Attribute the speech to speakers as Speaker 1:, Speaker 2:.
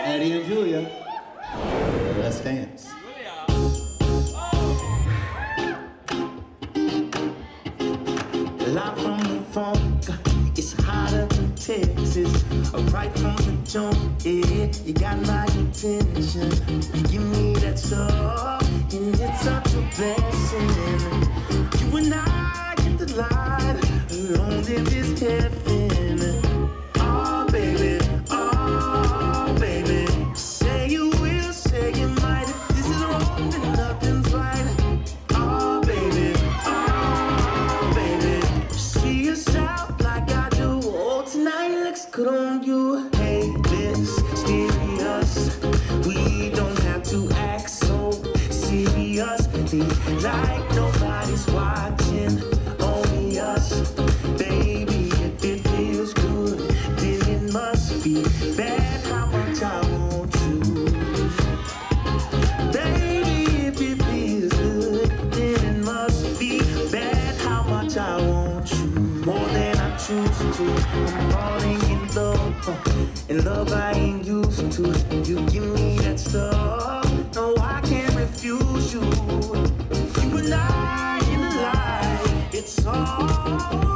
Speaker 1: Eddie and Julia. Let's dance.
Speaker 2: Live from the funk, it's hotter than Texas. Right from the jump, yeah, you got my attention. You give me that stuff, and it's such a blessing. You and I get the light, alone in this heaven. Oh baby, say you will, say you might. This is wrong and nothing's right. Oh baby, see yourself like I do. Oh, tonight looks good on you. Hey, this serious. We don't have to act so seriously, like nobody's watching, only us. Baby, if it feels good, then it must be bad. How much I want you. Baby, if it feels good, then it must be bad. How much I want you. More than I choose to. I'm falling in love I ain't used to. You give me that stuff, no, I can't refuse you. You and I in the light, it's all